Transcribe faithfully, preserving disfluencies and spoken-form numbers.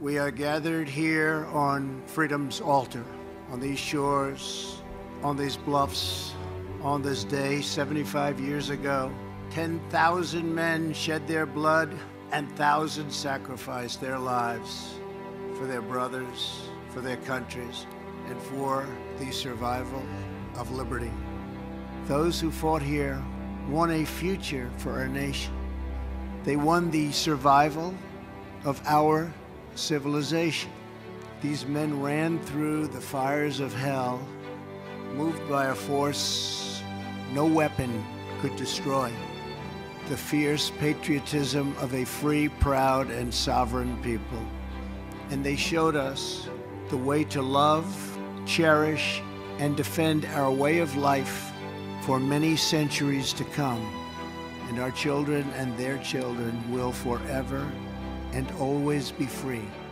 We are gathered here on freedom's altar, on these shores, on these bluffs, on this day seventy-five years ago. ten thousand men shed their blood and thousands sacrificed their lives for their brothers, for their countries, and for the survival of liberty. Those who fought here won a future for our nation. They won the survival of our civilization. These men ran through the fires of hell, moved by a force no weapon could destroy. The fierce patriotism of a free, proud, and sovereign people. And they showed us the way to love, cherish, and defend our way of life for many centuries to come. And our children and their children will forever and always be free.